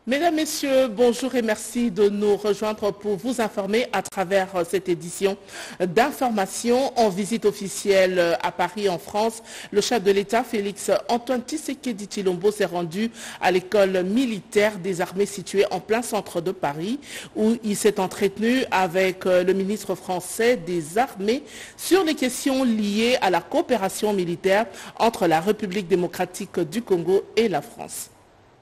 Mesdames, Messieurs, bonjour et merci de nous rejoindre pour vous informer à travers cette édition d'information en visite officielle à Paris, en France. Le chef de l'État, Félix Antoine Tshisekedi Tshilombo, s'est rendu à l'école militaire des armées située en plein centre de Paris, où il s'est entretenu avec le ministre français des armées sur les questions liées à la coopération militaire entre la République démocratique du Congo et la France.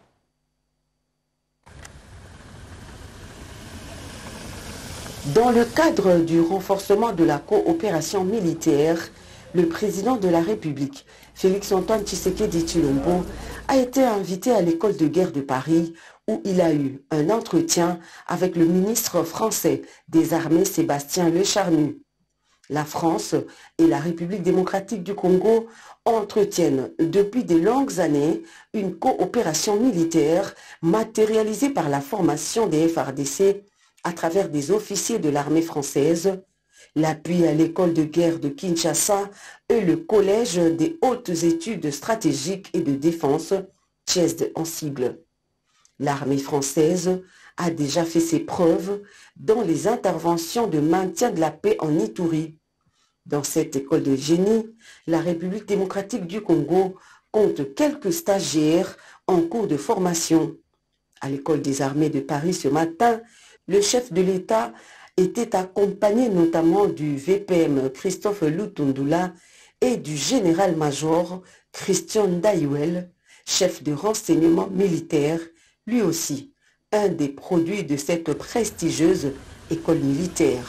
Dans le cadre du renforcement de la coopération militaire, le président de la République, Félix Antoine Tshisekedi Tshilombo, a été invité à l'école de guerre de Paris où il a eu un entretien avec le ministre français des armées Sébastien Lecharnu. La France et la République démocratique du Congo entretiennent depuis de longues années une coopération militaire matérialisée par la formation des FARDC à travers des officiers de l'armée française, l'appui à l'école de guerre de Kinshasa et le collège des hautes études stratégiques et de défense, CHESD en sigle. L'armée française a déjà fait ses preuves dans les interventions de maintien de la paix en Ituri. Dans cette école de génie, la République démocratique du Congo compte quelques stagiaires en cours de formation. À l'école des armées de Paris ce matin, le chef de l'État était accompagné notamment du VPM Christophe Lutundula et du général-major Christian Dayuel, chef de renseignement militaire, lui aussi un des produits de cette prestigieuse école militaire.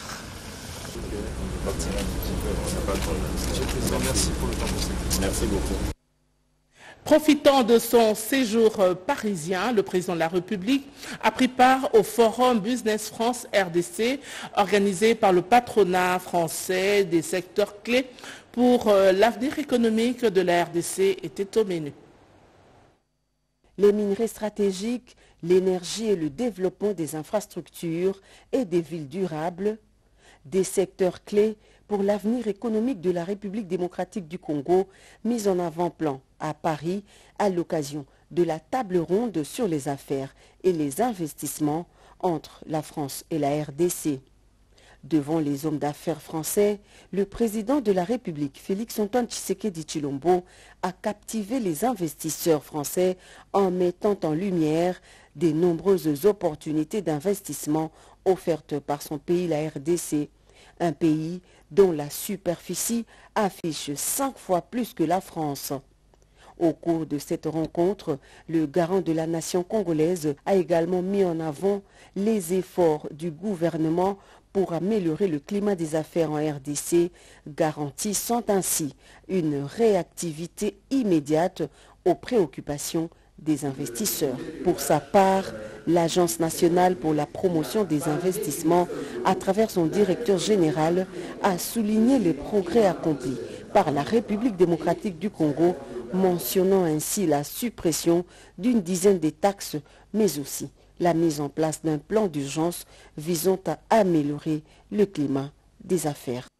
Merci beaucoup. Profitant de son séjour parisien, le président de la République a pris part au Forum Business France RDC organisé par le patronat français des secteurs clés pour l'avenir économique de la RDC était au menu. Les minerais stratégiques, l'énergie et le développement des infrastructures et des villes durables, des secteurs clés pour l'avenir économique de la République démocratique du Congo, mis en avant-plan à Paris à l'occasion de la table ronde sur les affaires et les investissements entre la France et la RDC. Devant les hommes d'affaires français, le président de la République, Félix Antoine Tshisekedi Tshilombo, a captivé les investisseurs français en mettant en lumière des nombreuses opportunités d'investissement offertes par son pays, la RDC, un pays dont la superficie affiche 5 fois plus que la France. Au cours de cette rencontre, le garant de la nation congolaise a également mis en avant les efforts du gouvernement pour améliorer le climat des affaires en RDC, garantissant ainsi une réactivité immédiate aux préoccupations des investisseurs. Pour sa part, l'Agence nationale pour la promotion des investissements, à travers son directeur général, a souligné les progrès accomplis par la République démocratique du Congo, mentionnant ainsi la suppression d'une dizaine de taxes, mais aussi la mise en place d'un plan d'urgence visant à améliorer le climat des affaires.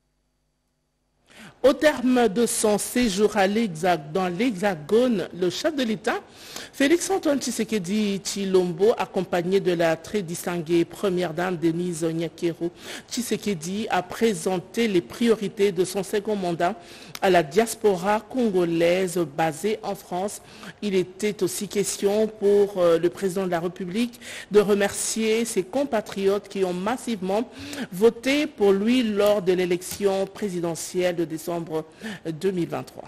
Au terme de son séjour dans l'Hexagone, le chef de l'État, Félix Antoine Tshisekedi Tshilombo, accompagné de la très distinguée première dame Denise Nyakero Tshisekedi, a présenté les priorités de son second mandat à la diaspora congolaise basée en France. Il était aussi question pour le président de la République de remercier ses compatriotes qui ont massivement voté pour lui lors de l'élection présidentielle de décembre 2023.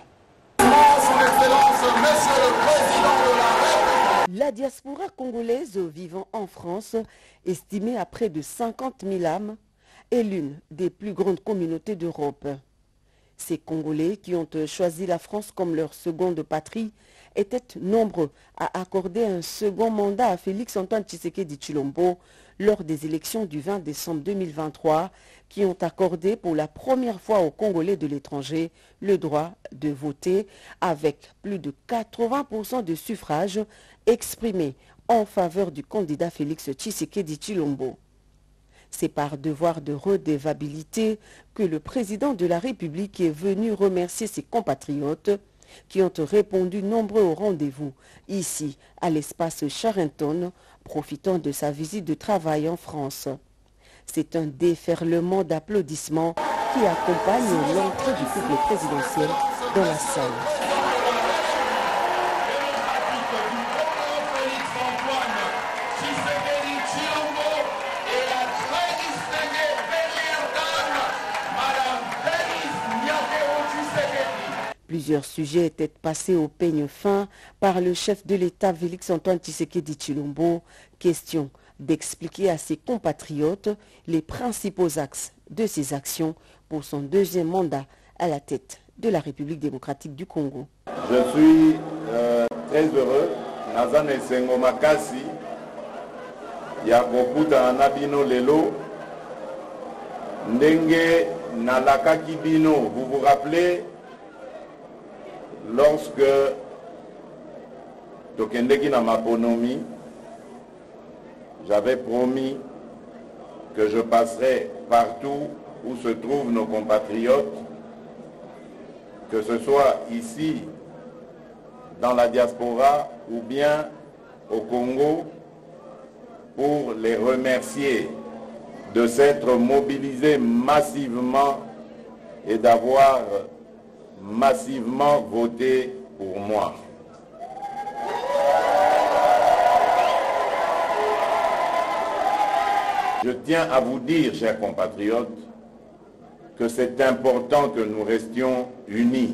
La diaspora congolaise vivant en France, estimée à près de 50 000 âmes, est l'une des plus grandes communautés d'Europe. Ces Congolais qui ont choisi la France comme leur seconde patrie étaient nombreux à accorder un second mandat à Félix Antoine Tshisekedi Tshilombo lors des élections du 20 décembre 2023 qui ont accordé pour la première fois aux Congolais de l'étranger le droit de voter avec plus de 80% de suffrages exprimés en faveur du candidat Félix Tshisekedi Tshilombo. C'est par devoir de redevabilité que le président de la République est venu remercier ses compatriotes qui ont répondu nombreux au rendez-vous ici à l'espace Charenton, profitant de sa visite de travail en France. C'est un déferlement d'applaudissements qui accompagne l'entrée du couple présidentiel dans la salle. Plusieurs sujets étaient passés au peigne fin par le chef de l'État Félix-Antoine Tshisekedi Tshilombo. Question d'expliquer à ses compatriotes les principaux axes de ses actions pour son deuxième mandat à la tête de la République démocratique du Congo. Je suis très heureux. Nazane Sengo Makasi, Yakokuta Nabino Lelo, Ndenge Nalaka Kibino. Vous vous rappelez, lorsque Tokendeki na Maponomi, j'avais promis que je passerai partout où se trouvent nos compatriotes, que ce soit ici, dans la diaspora, ou bien au Congo, pour les remercier de s'être mobilisés massivement et d'avoir massivement voté pour moi. Je tiens à vous dire, chers compatriotes, que c'est important que nous restions unis.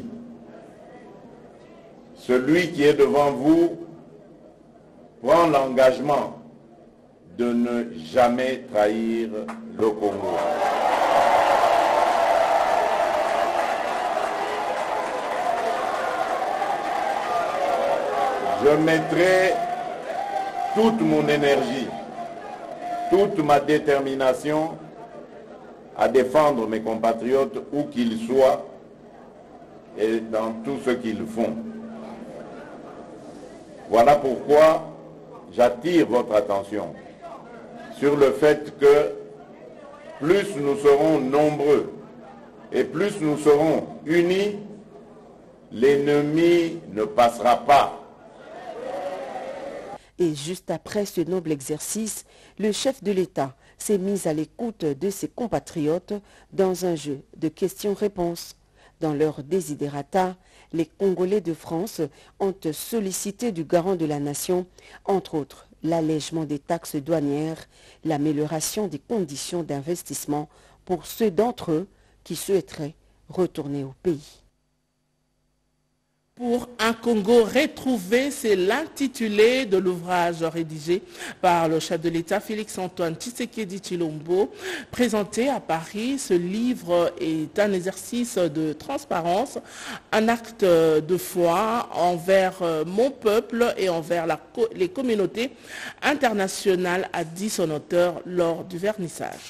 Celui qui est devant vous prend l'engagement de ne jamais trahir le Congo. Je mettrai toute mon énergie, toute ma détermination à défendre mes compatriotes où qu'ils soient et dans tout ce qu'ils font. Voilà pourquoi j'attire votre attention sur le fait que plus nous serons nombreux et plus nous serons unis, l'ennemi ne passera pas. Et juste après ce noble exercice, le chef de l'État s'est mis à l'écoute de ses compatriotes dans un jeu de questions-réponses. Dans leur desiderata, les Congolais de France ont sollicité du garant de la nation, entre autres, l'allègement des taxes douanières, l'amélioration des conditions d'investissement pour ceux d'entre eux qui souhaiteraient retourner au pays. Pour un Congo retrouvé, c'est l'intitulé de l'ouvrage rédigé par le chef de l'État Félix-Antoine Tshisekedi Tshilombo. Présenté à Paris, ce livre est un exercice de transparence, un acte de foi envers mon peuple et envers les communautés internationales, a dit son auteur lors du vernissage.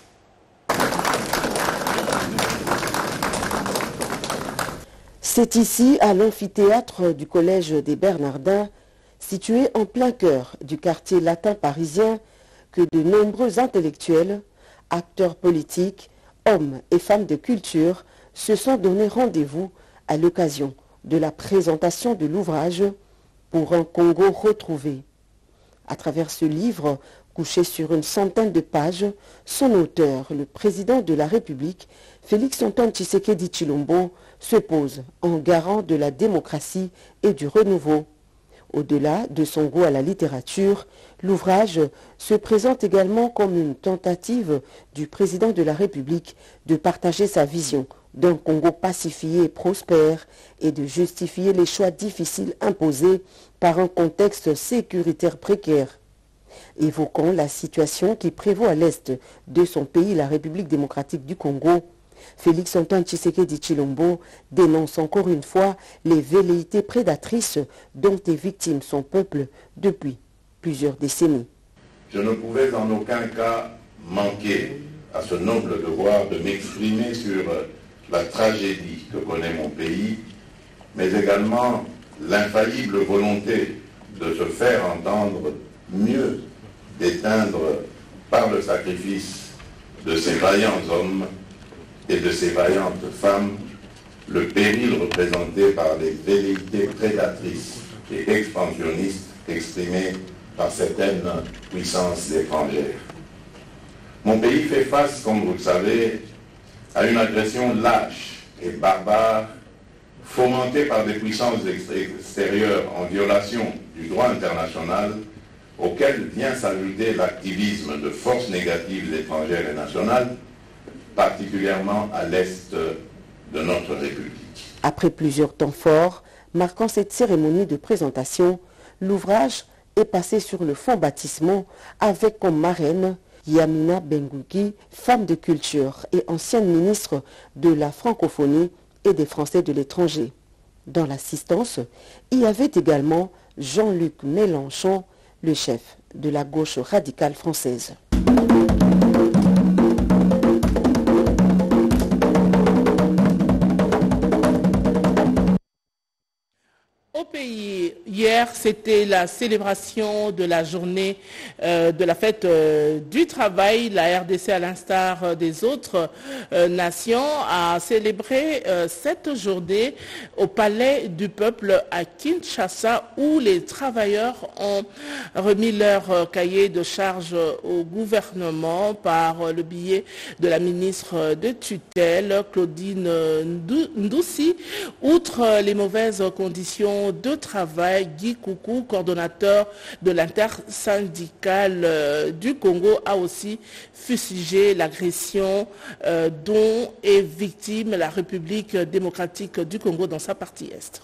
C'est ici, à l'amphithéâtre du Collège des Bernardins, situé en plein cœur du quartier latin parisien, que de nombreux intellectuels, acteurs politiques, hommes et femmes de culture se sont donné rendez-vous à l'occasion de la présentation de l'ouvrage « Pour un Congo retrouvé ». À travers ce livre, couché sur une centaine de pages, son auteur, le président de la République, Félix-Antoine Tshisekedi Tshilombo, se pose en garant de la démocratie et du renouveau. Au-delà de son goût à la littérature, l'ouvrage se présente également comme une tentative du président de la République de partager sa vision d'un Congo pacifié et prospère et de justifier les choix difficiles imposés par un contexte sécuritaire précaire. Évoquant la situation qui prévaut à l'est de son pays, la République démocratique du Congo, Félix-Antoine Tshisekedi Tshilombo dénonce encore une fois les velléités prédatrices dont est victime son peuple depuis plusieurs décennies. Je ne pouvais en aucun cas manquer à ce noble devoir de m'exprimer sur la tragédie que connaît mon pays, mais également l'infaillible volonté de se faire entendre mieux, d'éteindre par le sacrifice de ces vaillants hommes et de ces vaillantes femmes le péril représenté par les velléités prédatrices et expansionnistes exprimées par certaines puissances étrangères. Mon pays fait face, comme vous le savez, à une agression lâche et barbare fomentée par des puissances extérieures en violation du droit international auquel vient s'ajouter l'activisme de forces négatives étrangères et nationales, particulièrement à l'est de notre République. Après plusieurs temps forts, marquant cette cérémonie de présentation, l'ouvrage est passé sur le fond baptismant avec comme marraine Yamina Benguigui, femme de culture et ancienne ministre de la francophonie et des Français de l'étranger. Dans l'assistance, il y avait également Jean-Luc Mélenchon, le chef de la gauche radicale française. Au pays, hier, c'était la célébration de la journée de la fête du travail. La RDC, à l'instar des autres nations, a célébré cette journée au Palais du Peuple à Kinshasa, où les travailleurs ont remis leur cahier de charges au gouvernement par le biais de la ministre de tutelle, Claudine Ndoussi. Outre les mauvaises conditions de travail, Guy Koukou, coordonnateur de l'intersyndicale du Congo, a aussi fustigé l'agression dont est victime la République démocratique du Congo dans sa partie est.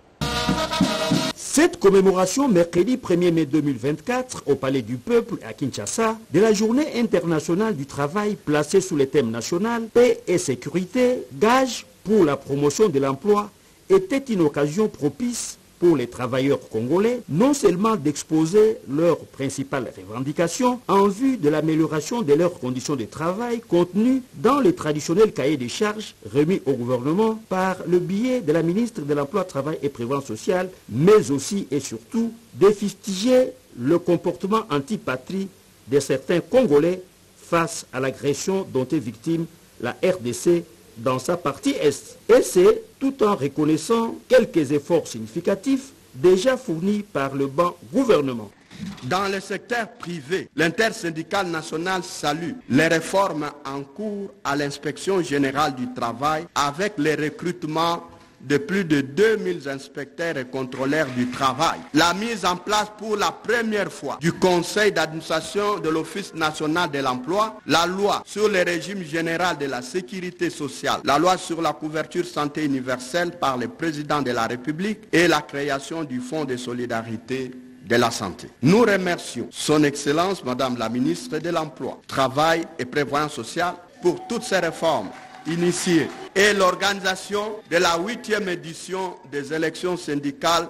Cette commémoration, mercredi 1er mai 2024, au Palais du Peuple à Kinshasa, de la Journée internationale du travail placée sous le thème national, paix et sécurité, gage pour la promotion de l'emploi, était une occasion propice pour les travailleurs congolais, non seulement d'exposer leurs principales revendications en vue de l'amélioration de leurs conditions de travail contenues dans les traditionnels cahiers des charges remis au gouvernement par le biais de la ministre de l'Emploi, Travail et Prévoyance sociale, mais aussi et surtout de fustiger le comportement antipatrie de certains Congolais face à l'agression dont est victime la RDC dans sa partie Est. Et c'est tout en reconnaissant quelques efforts significatifs déjà fournis par le banc gouvernement. Dans le secteur privé, l'intersyndicale nationale salue les réformes en cours à l'inspection générale du travail avec les recrutements de plus de 2000 inspecteurs et contrôleurs du travail. La mise en place pour la première fois du conseil d'administration de l'Office national de l'emploi, la loi sur le régime général de la sécurité sociale, la loi sur la couverture santé universelle par le président de la République et la création du Fonds de solidarité de la santé. Nous remercions son Excellence, Madame la ministre de l'Emploi, Travail et Prévoyance sociale pour toutes ces réformes initiée et l'organisation de la 8e édition des élections syndicales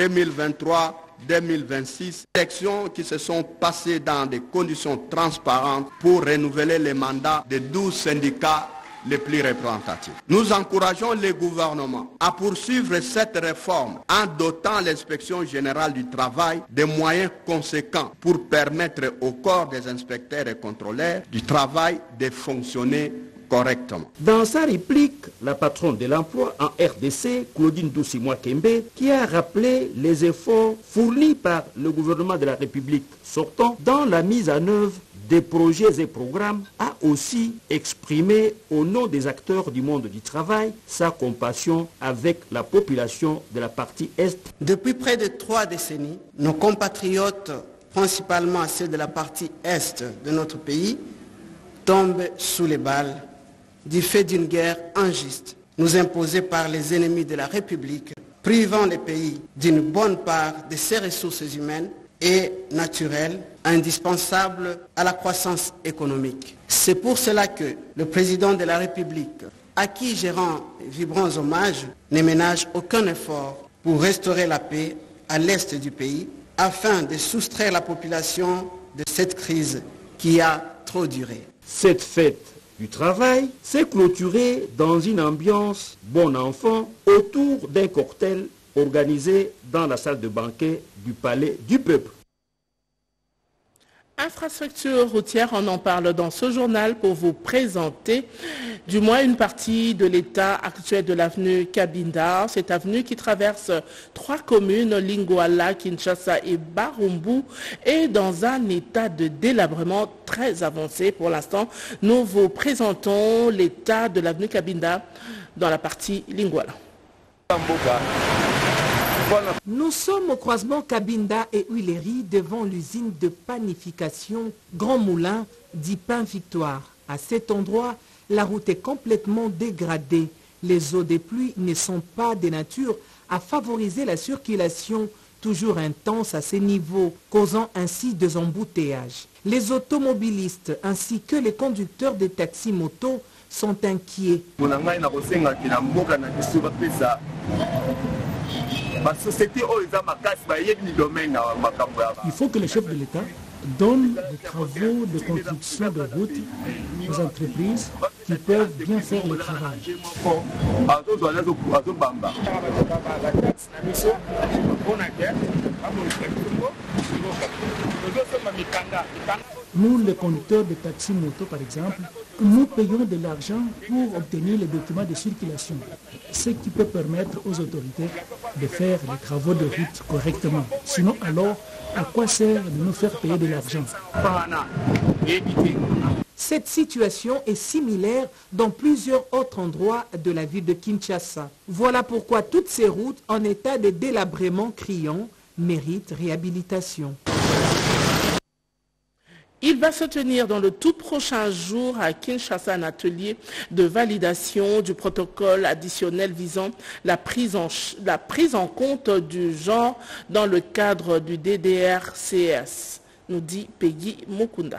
2023-2026, élections qui se sont passées dans des conditions transparentes pour renouveler les mandats de 12 syndicats les plus représentatifs. Nous encourageons le gouvernement à poursuivre cette réforme en dotant l'inspection générale du travail de moyens conséquents pour permettre au corps des inspecteurs et contrôleurs du travail de fonctionner correctement. Dans sa réplique, la patronne de l'emploi en RDC, Claudine Ndoussi Mwakembe, qui a rappelé les efforts fournis par le gouvernement de la République sortant dans la mise en œuvre des projets et programmes, a aussi exprimé au nom des acteurs du monde du travail sa compassion avec la population de la partie Est. Depuis près de 3 décennies, nos compatriotes, principalement ceux de la partie Est de notre pays, tombent sous les balles du fait d'une guerre injuste, nous imposée par les ennemis de la République, privant les pays d'une bonne part de ses ressources humaines et naturelles indispensables à la croissance économique. C'est pour cela que le président de la République, à qui je rends vibrants hommages, ne ménage aucun effort pour restaurer la paix à l'est du pays, afin de soustraire la population de cette crise qui a trop duré. Cette fête du travail s'est clôturée dans une ambiance bon enfant autour d'un cocktail organisé dans la salle de banquet du Palais du Peuple. Infrastructure routière, on en parle dans ce journal pour vous présenter du moins une partie de l'état actuel de l'avenue Cabinda. Cette avenue qui traverse 3 communes, Lingouala, Kinshasa et Barumbu, est dans un état de délabrement très avancé. Pour l'instant, nous vous présentons l'état de l'avenue Cabinda dans la partie Lingouala. Nous sommes au croisement Cabinda et Huileries devant l'usine de panification Grand Moulin dit Pain Victoire. À cet endroit, la route est complètement dégradée. Les eaux des pluies ne sont pas de nature à favoriser la circulation toujours intense à ces niveaux, causant ainsi des embouteillages. Les automobilistes ainsi que les conducteurs de taxis-motos sont inquiets. Il faut que le chef de l'État donne des travaux de construction de routes aux entreprises qui peuvent bien faire le travail. Nous, les conducteurs de taxis-motos, par exemple, nous payons de l'argent pour obtenir les documents de circulation, ce qui peut permettre aux autorités de faire les travaux de route correctement. Sinon, alors, à quoi sert de nous faire payer de l'argent? Cette situation est similaire dans plusieurs autres endroits de la ville de Kinshasa. Voilà pourquoi toutes ces routes en état de délabrement criant méritent réhabilitation. Il va se tenir dans le tout prochain jour à Kinshasa un atelier de validation du protocole additionnel visant la prise en compte du genre dans le cadre du DDR-CS, nous dit Peggy Mukunda.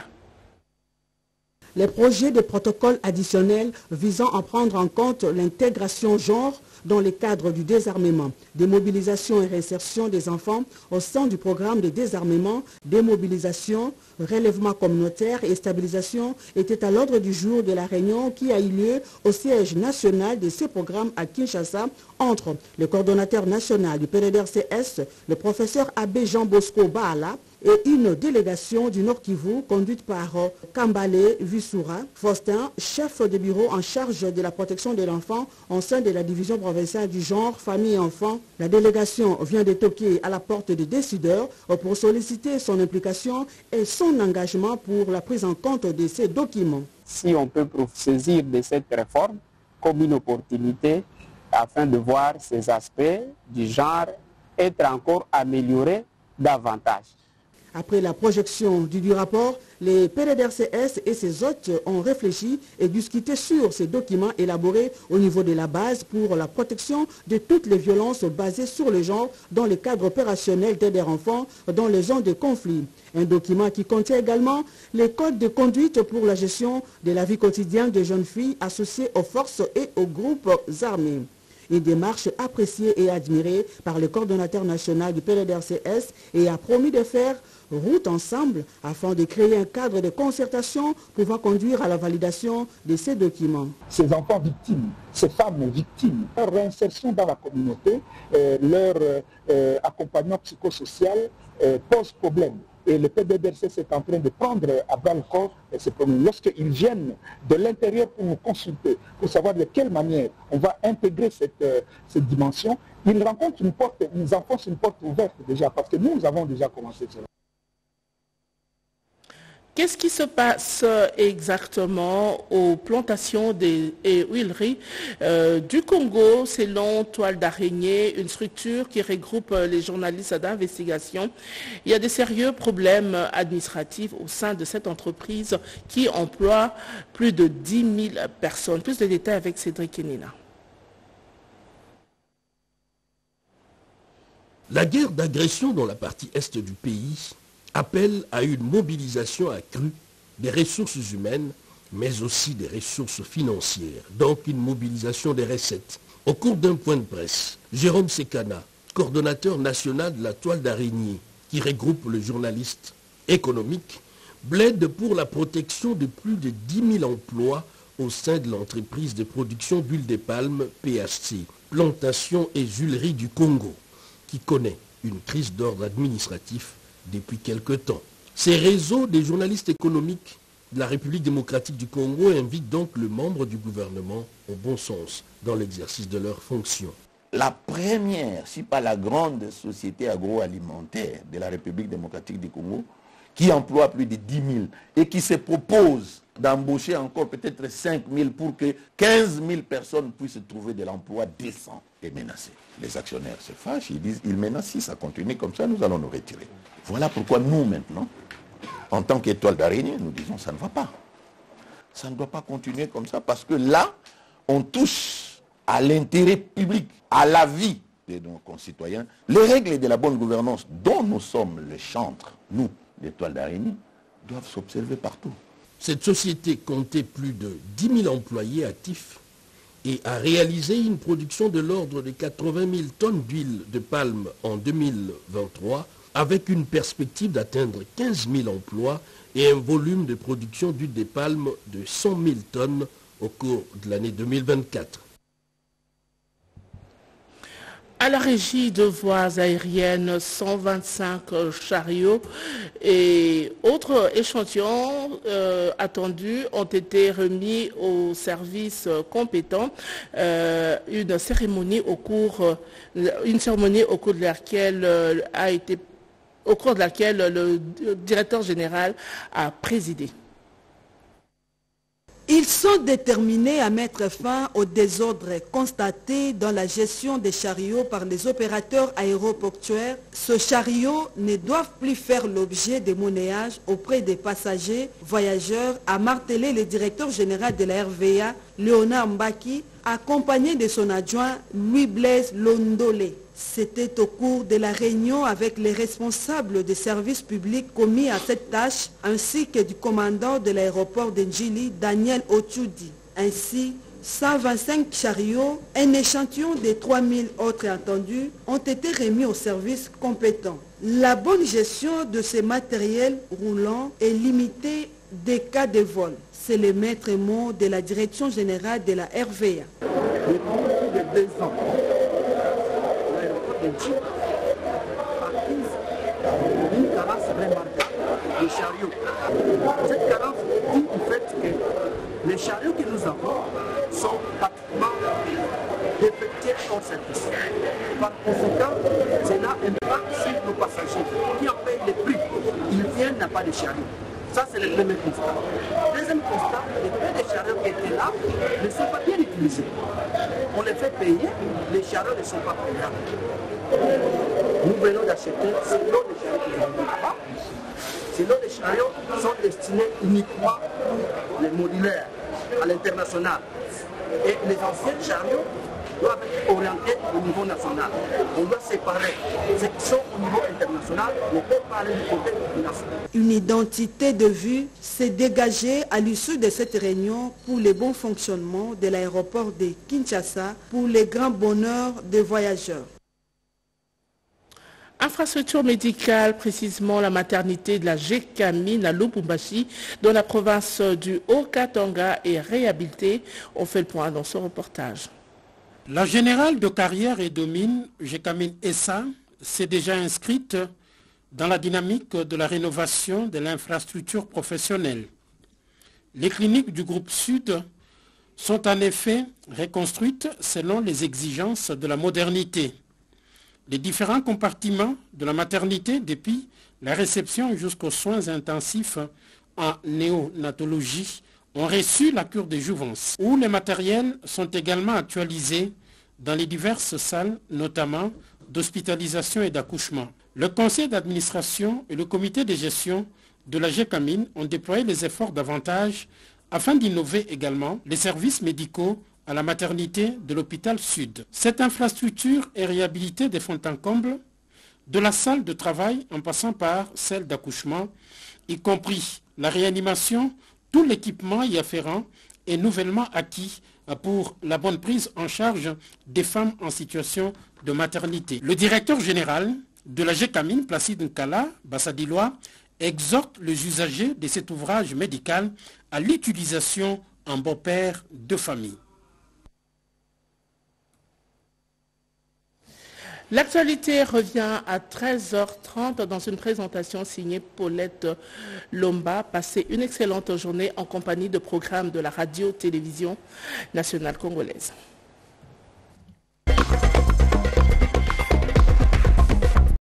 Les projets de protocole additionnel visant à prendre en compte l'intégration genre dans le cadre du désarmement, démobilisation et réinsertion des enfants au sein du programme de désarmement, démobilisation, relèvement communautaire et stabilisation étaient à l'ordre du jour de la réunion qui a eu lieu au siège national de ces programmes à Kinshasa entre le coordonnateur national du PDDR-CS, le professeur Abbé Jean Bosco Baala, et une délégation du Nord Kivu conduite par Kambale Vissoura Faustin, chef de bureau en charge de la protection de l'enfant au sein de la division provinciale du genre, famille et enfants. La délégation vient de toquer à la porte des décideurs pour solliciter son implication et son engagement pour la prise en compte de ces documents. Si on peut saisir de cette réforme comme une opportunité afin de voir ces aspects du genre être encore améliorés davantage. Après la projection du rapport, les PDDR-CS et ses hôtes ont réfléchi et discuté sur ces documents élaborés au niveau de la base pour la protection de toutes les violences basées sur le genre dans le cadre opérationnel d'aide aux enfants dans les zones de conflit. Un document qui contient également les codes de conduite pour la gestion de la vie quotidienne des jeunes filles associées aux forces et aux groupes armés. Une démarche appréciée et admirée par le coordonnateur national du PDDR-CS et a promis de faire route ensemble afin de créer un cadre de concertation pouvant conduire à la validation de ces documents. Ces enfants victimes, ces femmes victimes, leur réinsertion dans la communauté, leur accompagnement psychosocial pose problème. Et le PDDR-CS est en train de prendre à bras le corps ces problèmes. Lorsqu'ils viennent de l'intérieur pour nous consulter, pour savoir de quelle manière on va intégrer cette dimension, ils rencontrent une porte, ils enfoncent une porte ouverte déjà, parce que nous avons déjà commencé cela. Qu'est-ce qui se passe exactement aux plantations et huileries du Congo selon Toile d'Araignée, une structure qui regroupe les journalistes d'investigation? Il y a des sérieux problèmes administratifs au sein de cette entreprise qui emploie plus de 10 000 personnes. Plus de détails avec Cédric Kenina. La guerre d'agression dans la partie est du pays appelle à une mobilisation accrue des ressources humaines, mais aussi des ressources financières, donc une mobilisation des recettes. Au cours d'un point de presse, Jérôme Sekana, coordonnateur national de la Toile d'Araignée, qui regroupe le journaliste économique, plaide pour la protection de plus de 10 000 emplois au sein de l'entreprise de production d'huile de palme PHC, Plantation et Huileries du Congo, qui connaît une crise d'ordre administratif depuis quelque temps. Ces réseaux des journalistes économiques de la République démocratique du Congo invitent donc le membre du gouvernement au bon sens dans l'exercice de leurs fonctions. La première, si pas la grande société agroalimentaire de la République démocratique du Congo, qui emploie plus de 10 000 et qui se propose d'embaucher encore peut-être 5 000 pour que 15 000 personnes puissent trouver de l'emploi décent, est menacée. Les actionnaires se fâchent, ils disent, ils menacent, si ça continue comme ça, nous allons nous retirer. Voilà pourquoi nous maintenant, en tant qu'étoile d'araignée, nous disons, ça ne va pas. Ça ne doit pas continuer comme ça parce que là, on touche à l'intérêt public, à la vie de nos concitoyens. Les règles de la bonne gouvernance dont nous sommes le chantre, nous, l'étoile d'araignée, doivent s'observer partout. Cette société comptait plus de 10 000 employés actifs et a réalisé une production de l'ordre de 80 000 tonnes d'huile de palme en 2023, avec une perspective d'atteindre 15 000 emplois et un volume de production d'huile de palme de 100 000 tonnes au cours de l'année 2024. À la régie de voies aériennes, 125 chariots et autres échantillons attendus ont été remis aux services compétents. Une cérémonie au cours de laquelle le directeur général a présidé. Ils sont déterminés à mettre fin au désordre constaté dans la gestion des chariots par les opérateurs aéroportuaires. Ces chariots ne doivent plus faire l'objet de monnayage auprès des passagers, voyageurs, a martelé le directeur général de la RVA, Léonard Mbaki, accompagné de son adjoint Louis-Blaise Londolé. C'était au cours de la réunion avec les responsables des services publics commis à cette tâche, ainsi que du commandant de l'aéroport d'Ndjili, Daniel Ochoudi. Ainsi, 125 chariots, un échantillon de 3000 autres attendus, ont été remis aux services compétents. La bonne gestion de ces matériels roulants est limitée des cas de vol. C'est le maître mot de la direction générale de la RVA. Depuis 2 ans, une carence remarquable des chariots. Cette carence dit du fait que les chariots que nous avons sont pratiquement défectés hors service. Par conséquent, cela impacte sur nos passagers qui en payent les prix. Ils viennent, n'a pas de chariots. Ça, c'est le premier constat. Deuxième constat, les peu de chariots qui étaient là ne sont pas bien utilisés. On les fait payer, les chariots ne sont pas payables. Nous venons d'acheter ces lots de chariots qui sont là-bas. Ces lots de chariots sont destinés uniquement les modulaires à l'international. Et les anciens chariots doivent être orientés au niveau national. On doit séparer ceux qui sont au niveau international, ne peuvent pas aller du côté national. Une identité de vue s'est dégagée à l'issue de cette réunion pour le bon fonctionnement de l'aéroport de Kinshasa pour le grand bonheur des voyageurs. Infrastructure médicale, précisément la maternité de la Gécamine à Lubumbashi, dans la province du Haut-Katanga, est réhabilitée. On fait le point dans ce reportage. La générale de carrière et de mine, Gécamine Essa, s'est déjà inscrite dans la dynamique de la rénovation de l'infrastructure professionnelle. Les cliniques du groupe Sud sont en effet reconstruites selon les exigences de la modernité. Les différents compartiments de la maternité, depuis la réception jusqu'aux soins intensifs en néonatologie, ont reçu la cure de jouvence, où les matériels sont également actualisés dans les diverses salles, notamment d'hospitalisation et d'accouchement. Le conseil d'administration et le comité de gestion de la Gécamine ont déployé les efforts davantage afin d'innover également les services médicaux à la maternité de l'hôpital Sud. Cette infrastructure est réhabilitée de fond en comble, de la salle de travail en passant par celle d'accouchement, y compris la réanimation. Tout l'équipement y afférent est nouvellement acquis pour la bonne prise en charge des femmes en situation de maternité. Le directeur général de la Gécamine, Placide Nkala Bassadilois, exhorte les usagers de cet ouvrage médical à l'utilisation en bon père de famille. L'actualité revient à 13h30 dans une présentation signée Paulette Lomba. Passez une excellente journée en compagnie de programmes de la radio-télévision nationale congolaise.